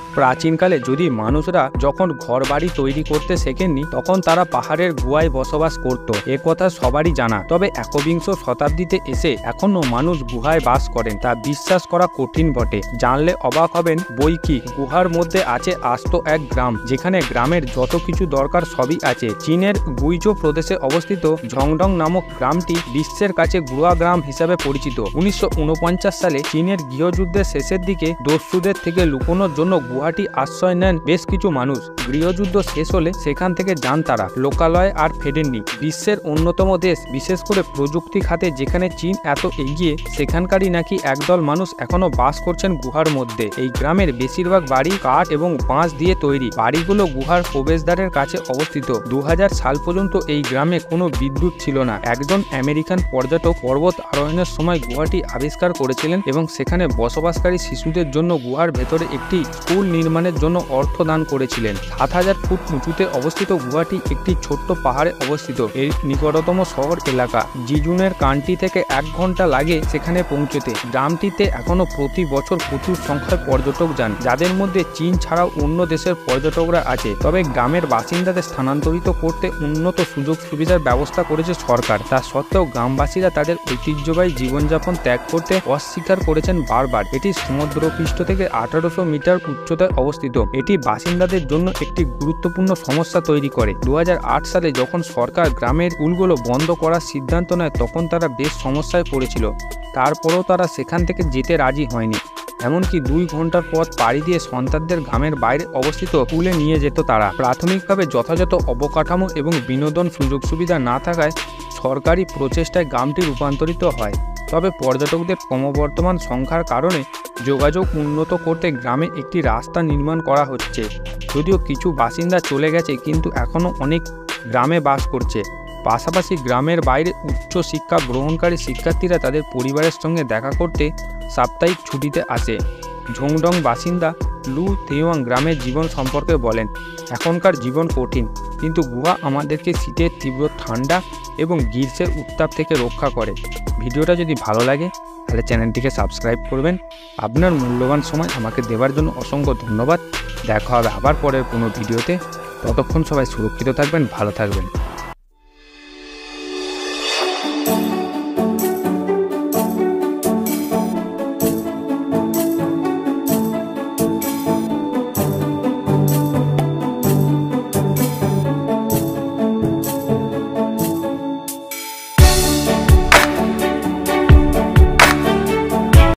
প্রাচীনকালে যদি মানুষরা যখন ঘরবাড়ি তৈরি করতে শেখেননি তখন তারা পাহাড়ের গুহায় বসবাস করত, কথা সবারই জানা। তবে একবিংশ শতাব্দীতে এসে এখনো মানুষ গুহায় বাস করেন, তা বিশ্বাস করা কঠিন বটে। জানলে অবাক হবেন বই কি, গুহার মধ্যে আছে আস্ত এক গ্রাম, যেখানে গ্রামের যত কিছু দরকার সবই আছে। চীনের গুইজো প্রদেশে অবস্থিত ঝংডং নামক গ্রামটি বিশ্বের কাছে গুহা গ্রাম হিসাবে পরিচিত। 1949 সালে চীনের গৃহযুদ্ধের শেষের দিকে দস্যুদের থেকে লুকোনোর জন্য গুহাটি আশ্রয় নেন বেশ কিছু মানুষ। গৃহযুদ্ধ শেষ হলে সেখান থেকে যান তারা, লোকালয়ে আর ফেরেননি। বিশ্বের অন্যতম দেশ, বিশেষ করে প্রযুক্তি খাতে যেখানে চীন এত এগিয়ে, সেখানকারই নাকি একদল মানুষ এখনো বাস করছেন গুহার মধ্যে। এই গ্রামের বেশিরভাগ বাড়ি কাঠ এবং বাঁশ দিয়ে তৈরি। বাড়িগুলো গুহার প্রবেশদ্বারের কাছে অবস্থিত। 2000 সাল পর্যন্ত এই গ্রামে কোনো বিদ্যুৎ ছিল না। একজন আমেরিকান পর্যটক পর্বত আরোহণের সময় গুহাটি আবিষ্কার করেছিলেন এবং সেখানে বসবাসকারী শিশুদের জন্য গুহার ভেতরে একটি স্কুল নির্মাণের জন্য অর্থ দান করেছিলেন। 7000 ফুট উঁচুতে অবস্থিত গুহাটি একটি ছোট্ট পাহাড়ে অবস্থিত। এর নিকটতম শহর এলাকা জিজুনের কান্টি থেকে 1 ঘন্টা লাগে সেখানে পৌঁছতে। গ্রামটিতে এখনো প্রতি বছর প্রচুর সংখ্যায় পর্যটক যান, যাদের মধ্যে চীন ছাড়াও অন্য দেশের পর্যটকরা আছে। তবে গ্রামের বাসিন্দাদের স্থানান্তরিত করতে উন্নত সুযোগ সুবিধার ব্যবস্থা করেছে সরকার। তা সত্ত্বেও গ্রামবাসীরা তাদের ঐতিহ্যবাহী জীবনযাপন ত্যাগ করতে অস্বীকার করেছেন বারবার। এটি সমুদ্রপৃষ্ঠ থেকে 1800 মিটার উচ্চতায় অবস্থিত। এটি বাসিন্দাদের জন্য একটি গুরুত্বপূর্ণ সমস্যা তৈরি করে। 2008 সালে যখন সরকার গ্রামের স্কুলগুলো বন্ধ করার সিদ্ধান্ত নেয় তখন তারা বেশ সমস্যায় পড়েছিল। তারপরেও তারা সেখান থেকে যেতে রাজি হয়নি। এমনকি 2 ঘন্টার পথ পাড়ি দিয়ে সন্তানদের গ্রামের বাইরে অবস্থিত স্কুলে নিয়ে যেত তারা। প্রাথমিকভাবে যথাযথ অবকাঠামো এবং বিনোদন সুযোগ সুবিধা না থাকায় সরকারি প্রচেষ্টায় গ্রামটি রূপান্তরিত হয়। তবে পর্যটকদের ক্রমবর্ধমান সংখ্যার কারণে যোগাযোগ উন্নত করতে গ্রামে একটি রাস্তা নির্মাণ করা হচ্ছে। যদিও কিছু বাসিন্দা চলে গেছে, কিন্তু এখনও অনেক গ্রামে বাস করছে। পাশাপাশি গ্রামের বাইরে উচ্চ শিক্ষা গ্রহণকারী শিক্ষার্থীরা তাদের পরিবারের সঙ্গে দেখা করতে সাপ্তাহিক ছুটিতে আসে। ঝংডং বাসিন্দা লু থেওয়াং গ্রামের জীবন সম্পর্কে বলেন, এখনকার জীবন কঠিন, কিন্তু গুহা আমাদেরকে শীতের তীব্র ঠান্ডা এবং গ্রীষ্মের উত্তাপ থেকে রক্ষা করে। ভিডিওটা যদি ভালো লাগে তাহলে চ্যানেলটিকে সাবস্ক্রাইব করবেন। আপনার মূল্যবান সময় আমাকে দেওয়ার জন্য অসংখ্য ধন্যবাদ। দেখা হবে আবার পরের কোনো ভিডিওতে। ততক্ষণ সবাই সুরক্ষিত থাকবেন, ভালো থাকবেন।